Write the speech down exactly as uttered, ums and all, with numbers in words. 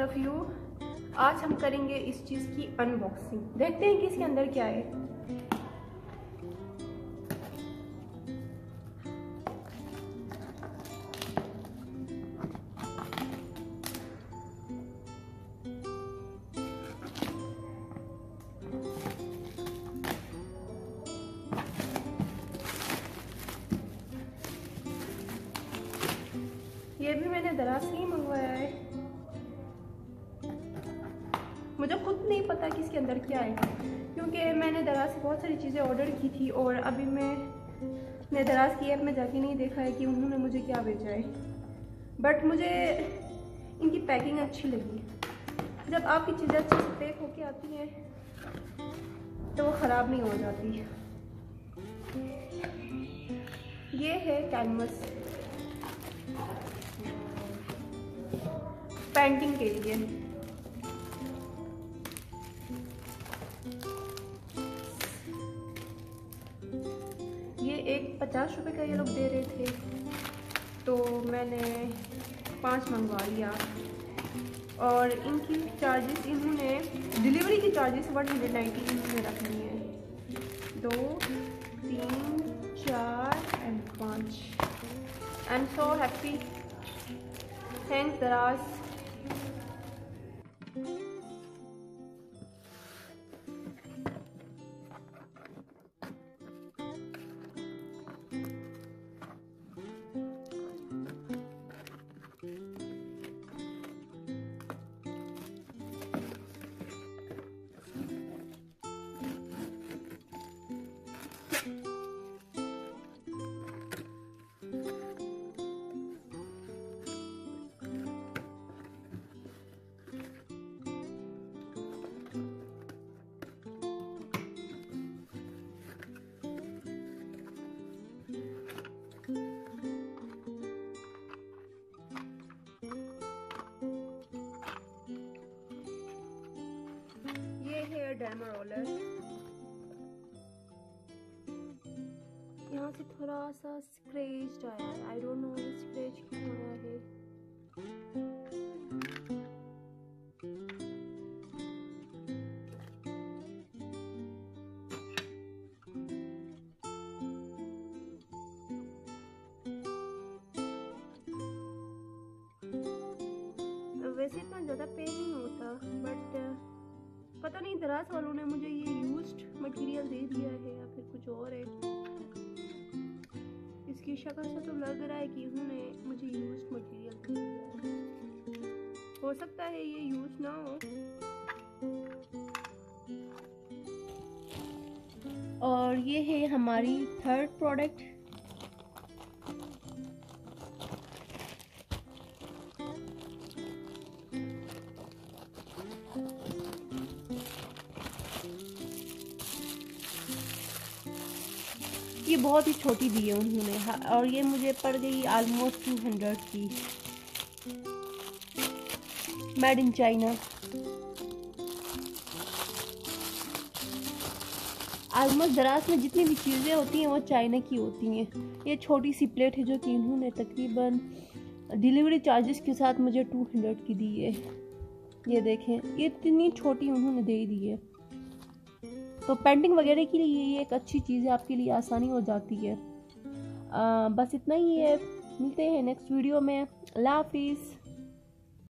Of you. आज हम करेंगे इस चीज़ की अनबॉक्सिंग। देखते हैं कि इसके अंदर क्या है। ये भी मैंने दराज से ही मंगवाया है। मुझे खुद नहीं पता कि इसके अंदर क्या है, क्योंकि मैंने दराज से बहुत सारी चीज़ें ऑर्डर की थी और अभी मैंने दराज की ऐप में जाके नहीं देखा है कि उन्होंने मुझे क्या भेजा है। बट मुझे इनकी पैकिंग अच्छी लगी। जब आपकी चीज़ें अच्छे से पैक होके आती हैं तो वो ख़राब नहीं हो जाती। ये है कैनवस पेंटिंग के लिए। ये एक पचास रुपए का ये लोग दे रहे थे, तो मैंने पांच मंगवा लिया। और इनकी चार्जेस इन्होंने डिलीवरी की चार्जेस वन हंड्रेड नाइन्टी इन्होंने रखनी है। दो तीन चार एंड पाँच। I am so happy. Thanks Daraz. Demo roller. यहाँ से थोड़ा सा स्क्रैच आया है। आई डोंट नो ये स्क्रैच क्यों हो रहा है। वैसे इतना ज़्यादा पेन नहीं होता, बट पता नहीं दराज वालों ने मुझे ये यूज्ड मटेरियल दे दिया है या फिर कुछ और है। इसकी शक्ल से तो लग रहा है कि उन्होंने मुझे यूज्ड मटेरियल दे दिया है। हो सकता है ये यूज ना हो। और ये है हमारी थर्ड प्रोडक्ट। ये बहुत ही छोटी दी है उन्होंने, और ये मुझे पड़ गई ऑलमोस्ट टू हंड्रेड की। Made in China. Almost Daraz में जितनी भी चीज़ें होती हैं वो चाइना की होती हैं। ये छोटी सी प्लेट है जो कि इन्होंने तकरीबन डिलीवरी चार्जेस के साथ मुझे टू हंड्रेड की दी है। ये देखें, ये इतनी छोटी उन्होंने दे दी है। तो पेंटिंग वगैरह के लिए ये एक अच्छी चीज़ है, आपके लिए आसानी हो जाती है। आ, बस इतना ही है। मिलते हैं नेक्स्ट वीडियो में। अल्लाह हाफिज़।